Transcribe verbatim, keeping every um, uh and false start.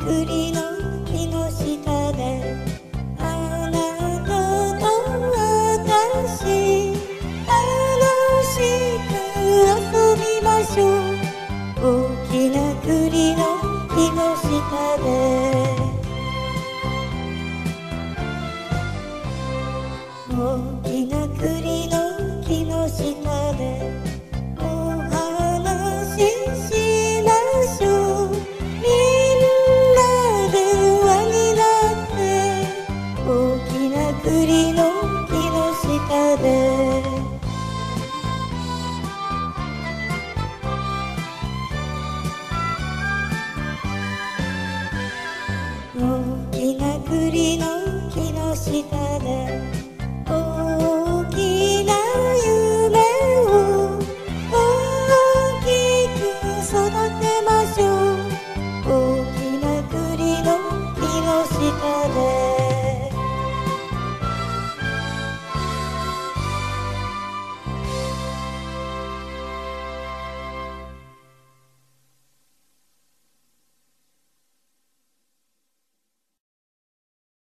栗の木の下であなたと私楽しく遊びましょう。大きな栗の木の下で大きな栗の木の下でお話ししましょう。みんなで輪になって大きな栗の木の下で大きな栗の木の下で